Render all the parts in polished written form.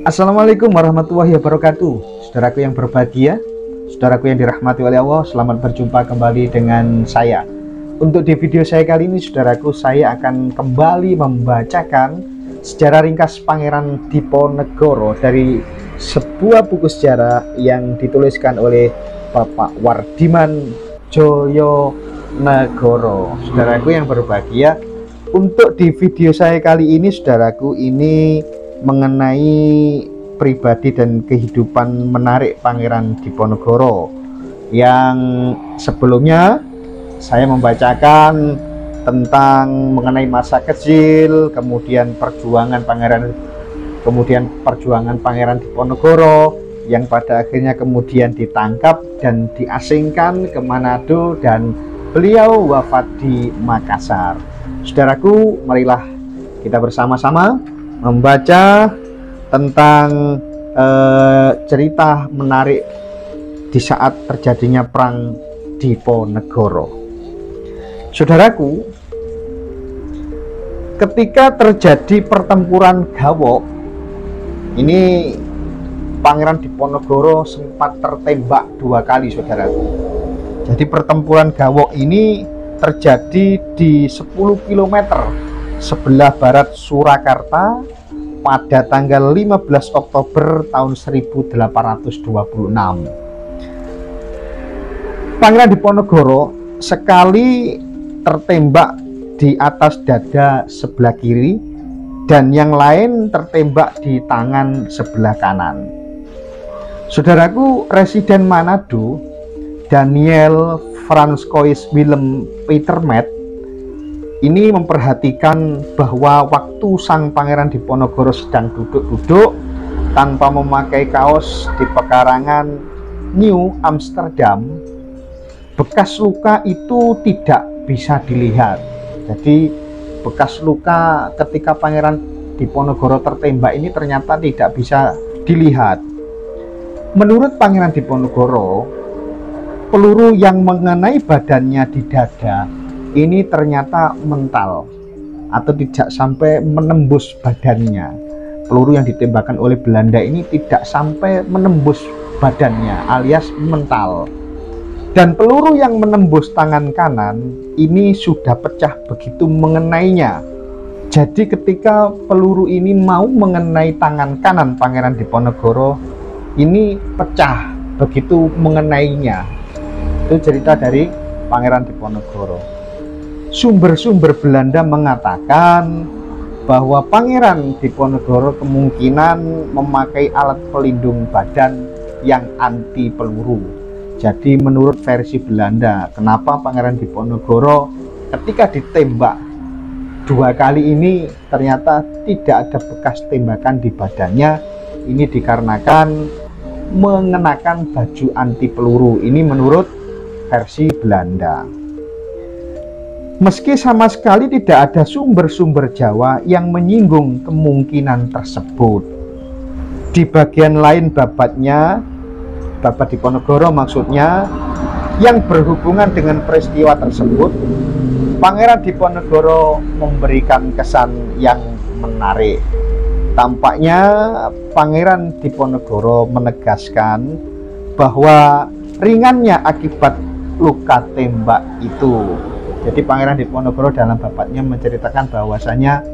Assalamualaikum warahmatullahi wabarakatuh. Saudaraku yang berbahagia, saudaraku yang dirahmati oleh Allah, selamat berjumpa kembali dengan saya. Untuk di video saya kali ini, saudaraku, saya akan kembali membacakan sejarah ringkas Pangeran Diponegoro dari sebuah buku sejarah yang dituliskan oleh Bapak Wardiman Joyonegoro. Saudaraku yang berbahagia, untuk di video saya kali ini, saudaraku, ini mengenai pribadi dan kehidupan menarik Pangeran Diponegoro. Yang sebelumnya saya membacakan tentang mengenai masa kecil, kemudian perjuangan Pangeran Diponegoro yang pada akhirnya kemudian ditangkap dan diasingkan ke Manado dan beliau wafat di Makassar. Saudaraku, marilah kita bersama-sama membaca tentang cerita menarik di saat terjadinya perang Diponegoro. Saudaraku, ketika terjadi pertempuran Gawok ini, Pangeran Diponegoro sempat tertembak 2 kali, saudaraku. Jadi pertempuran Gawok ini terjadi di 10 km sebelah barat Surakarta pada tanggal 15 Oktober tahun 1826. Pangeran Diponegoro sekali tertembak di atas dada sebelah kiri dan yang lain tertembak di tangan sebelah kanan. Saudaraku, Residen Manado Daniel Francois Willem Pietermaat ini memperhatikan bahwa waktu sang Pangeran Diponegoro sedang duduk-duduk tanpa memakai kaos di pekarangan New Amsterdam, bekas luka itu tidak bisa dilihat. Jadi bekas luka ketika Pangeran Diponegoro tertembak ini ternyata tidak bisa dilihat. Menurut Pangeran Diponegoro, peluru yang mengenai badannya di dada ini ternyata mental atau tidak sampai menembus badannya. Peluru yang ditembakkan oleh Belanda ini tidak sampai menembus badannya alias mental. Dan peluru yang menembus tangan kanan ini sudah pecah begitu mengenainya. Jadi ketika peluru ini mau mengenai tangan kanan Pangeran Diponegoro, ini pecah begitu mengenainya. Itu cerita dari Pangeran Diponegoro. Sumber-sumber Belanda mengatakan bahwa Pangeran Diponegoro kemungkinan memakai alat pelindung badan yang anti peluru. Jadi menurut versi Belanda, kenapa Pangeran Diponegoro ketika ditembak 2 kali ini ternyata tidak ada bekas tembakan di badannya, ini dikarenakan mengenakan baju anti peluru. Ini menurut versi Belanda. Meski sama sekali tidak ada sumber-sumber Jawa yang menyinggung kemungkinan tersebut. Di bagian lain babat Diponegoro maksudnya, yang berhubungan dengan peristiwa tersebut, Pangeran Diponegoro memberikan kesan yang menarik. Tampaknya Pangeran Diponegoro menegaskan bahwa ringannya akibat luka tembak itu. Jadi Pangeran Diponegoro dalam babatnya menceritakan bahwasanya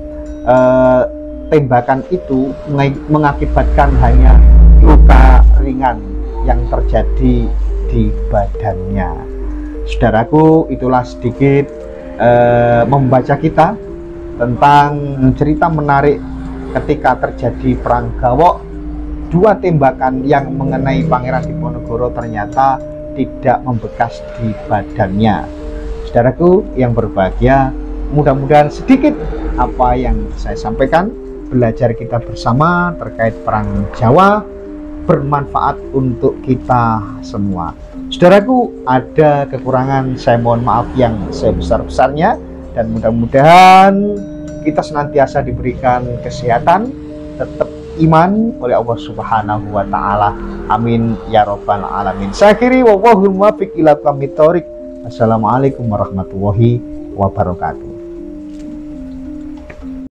tembakan itu mengakibatkan hanya luka ringan yang terjadi di badannya. Saudaraku, itulah sedikit membaca kita tentang cerita menarik ketika terjadi perang Gawok. 2 tembakan yang mengenai Pangeran Diponegoro ternyata tidak membekas di badannya. Saudaraku yang berbahagia, mudah-mudahan sedikit apa yang saya sampaikan, belajar kita bersama terkait perang Jawa, bermanfaat untuk kita semua. Saudaraku, ada kekurangan, saya mohon maaf yang sebesar-besarnya, dan mudah-mudahan kita senantiasa diberikan kesehatan, tetap iman oleh Allah Subhanahu wa Ta'ala. Amin ya Rabbal Alamin. Saya akhiri, wallahul muwaffiq ila aqwamit thoriq. Assalamualaikum warahmatullahi wabarakatuh.